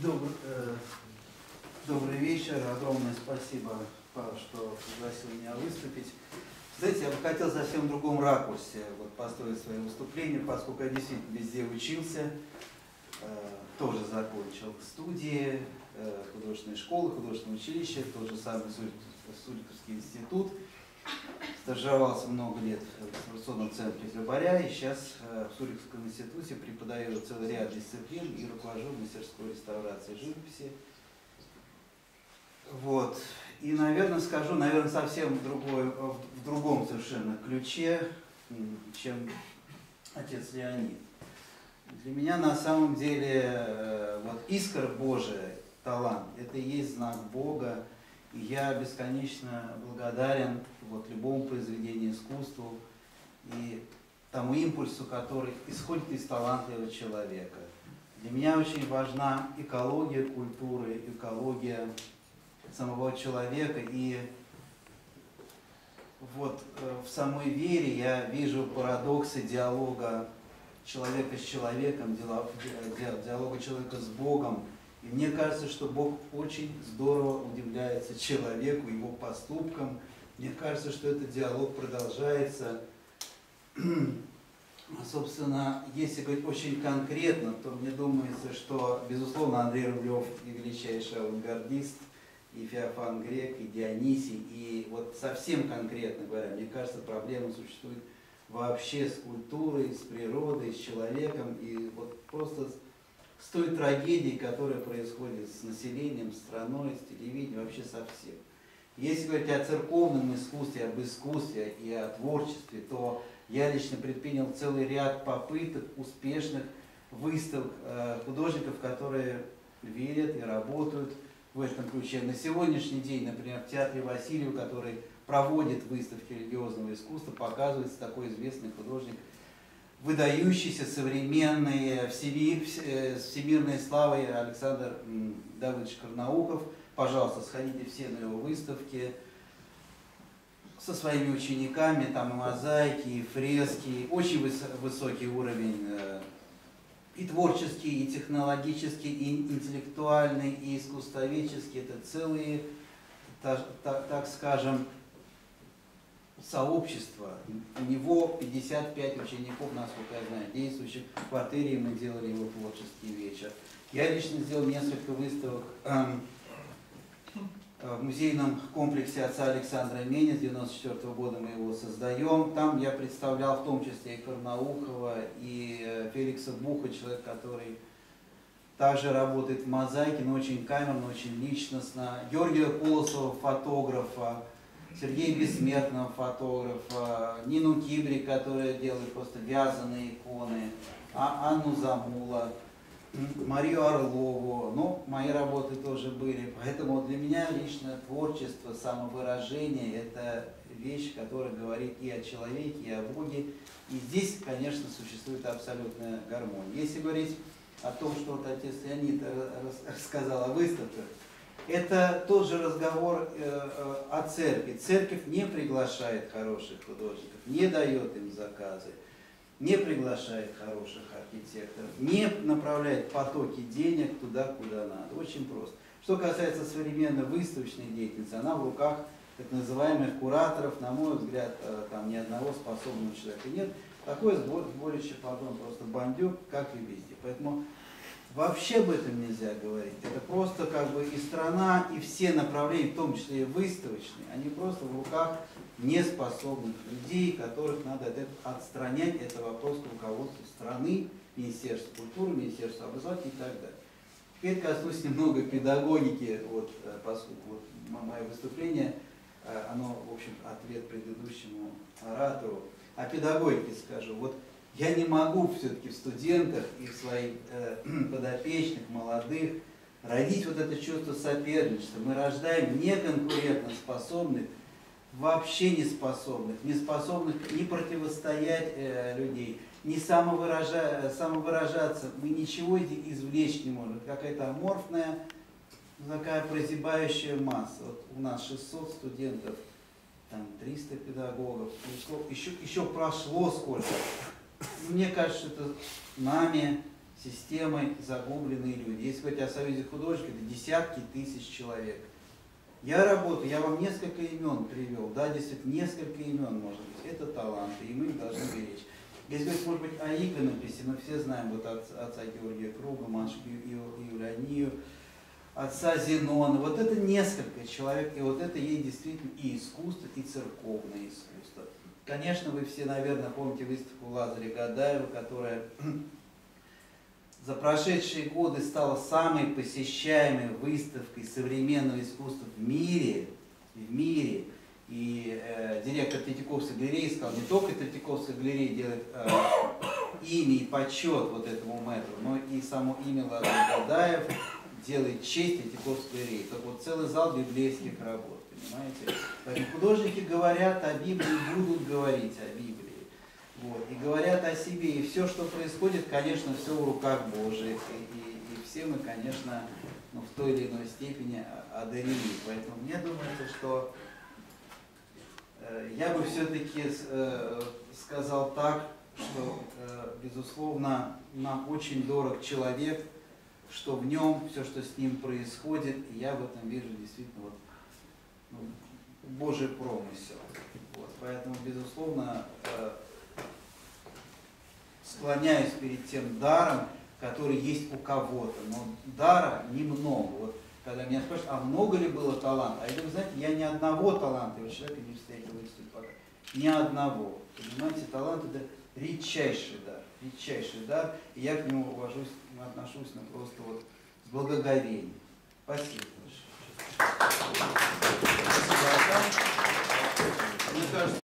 Добрый вечер. Огромное спасибо, Павел, что пригласил меня выступить. Знаете, я бы хотел совсем в другом ракурсе построить свое выступление, поскольку я действительно везде учился, тоже закончил студии, художественной школы, художественное училище, тот же самый Суриковский институт. Стажировался много лет в реставрационном центре Хлебаря, и сейчас в Суриковском институте преподаю целый ряд дисциплин и руковожу мастерской реставрации живописи. Вот. И, наверное, скажу, совсем в другом совершенно ключе, чем отец Леонид. Для меня на самом деле искра Божия, талант, это и есть знак Бога. И я бесконечно благодарен любому произведению искусства и тому импульсу, который исходит из талантливого человека. Для меня очень важна экология культуры, экология самого человека. И в самой вере я вижу парадоксы диалога человека с человеком, диалога человека с Богом. И мне кажется, что Бог очень здорово удивляется человеку, его поступкам. Мне кажется, что этот диалог продолжается. Собственно, если говорить очень конкретно, то мне думается, что, безусловно, Андрей Рублев и величайший авангардист, и Феофан Грек, и Дионисий, и совсем конкретно говоря, мне кажется, проблема существует вообще с культурой, с природой, с человеком, и просто с той трагедией, которая происходит с населением, страной, с телевидением, вообще со всем. Если говорить о церковном искусстве, об искусстве и о творчестве, то я лично предпринял целый ряд попыток, успешных выставок художников, которые верят и работают в этом ключе. На сегодняшний день, например, в театре Васильева, который проводит выставки религиозного искусства, показывается такой известный художник, выдающийся, современный, всемирной славой Александр Давыдович Карнаухов. Пожалуйста, сходите все на его выставки со своими учениками, там и мозаики, и фрески, очень высокий уровень и творческий, и технологический, и интеллектуальный, и искусствоведческий. Это целые, так скажем, сообщества. У него 55 учеников, насколько я знаю, действующих. В квартире мы делали его творческий вечер. Я лично сделал несколько выставок в музейном комплексе отца Александра Меня. С 1994 года мы его создаем. Там я представлял в том числе и Карнаухова, и Феликса Буха, человек, который также работает в мозаике, но очень камерно, очень личностно. Георгия Колосова, фотографа, Сергея Бессмертного, фотографа, Нину Кибри, которая делает просто вязаные иконы, Анну Замула, Марию Орлову. Ну, мои работы тоже были. Поэтому для меня лично творчество, самовыражение – это вещь, которая говорит и о человеке, и о Боге. И здесь, конечно, существует абсолютная гармония. Если говорить о том, что отец Леонид рассказал о выставках, это тот же разговор о церкви. Церковь не приглашает хороших художников, не дает им заказы, не приглашает хороших архитекторов, не направляет потоки денег туда, куда надо. Очень просто. Что касается современной выставочной деятельности, она в руках так называемых кураторов, на мой взгляд, там ни одного способного человека нет. Такое сборище потом просто бандюк, как и везде. Поэтому вообще об этом нельзя говорить. Это просто и страна, и все направления, в том числе и выставочные, они просто в руках неспособных людей, которых надо отстранять. Это вопрос к руководству страны, Министерства культуры, Министерства образования и так далее. Теперь коснусь немного педагогики, поскольку мое выступление, оно, в общем, ответ предыдущему оратору. О педагогике скажу. Я не могу все-таки в студентах и в своих подопечных, молодых, родить это чувство соперничества. Мы рождаем неконкурентоспособных, вообще неспособных не противостоять людей, не самовыражаться. Мы ничего извлечь не можем. Какая-то аморфная, такая прозябающая масса. У нас 600 студентов, там 300 педагогов, еще прошло сколько. Мне кажется, что это нами, системой загубленные люди. Если говорить о Союзе художников, это десятки тысяч человек. Я работаю, я вам несколько имен привел, да, действительно, несколько имен, может быть, это таланты, и мы их должны беречь. Если говорить, может быть, о иконописи, мы все знаем вот отца Георгия Круга, Машку Юлянию, отца Зенона, вот это несколько человек, и вот это есть действительно и искусство, и церковное искусство. Конечно, вы все, наверное, помните выставку Лазаря Гадаева, которая за прошедшие годы стала самой посещаемой выставкой современного искусства в мире. И директор Третьяковской галереи сказал, не только Третьяковская галерея делает имя и почет вот этому мэтру, но и само имя Лазарь Гадаев делает честь Третьяковской галереи. Как вот целый зал библейских работ, понимаете? Поэтому художники говорят о Библии, будут говорить о Библии. Вот, и говорят о себе, и все, что происходит, конечно, все в руках Божьих, и все мы, конечно, в той или иной степени одарены. Поэтому мне думается, что я бы все-таки сказал так, что, безусловно, нам очень дорог человек, что в нем все, что с ним происходит, и я в этом вижу действительно вот, Божий промысел. Вот, поэтому, безусловно, склоняюсь перед тем даром, который есть у кого-то, но дара немного. Вот, когда меня спрашивают, а много ли было таланта? А я говорю, знаете, я ни одного талантливого человека не встретил в институте пока. Ни одного. Понимаете, талант это редчайший дар, и я к нему отношусь просто вот с благоговением. Спасибо большое. Спасибо. Мне кажется,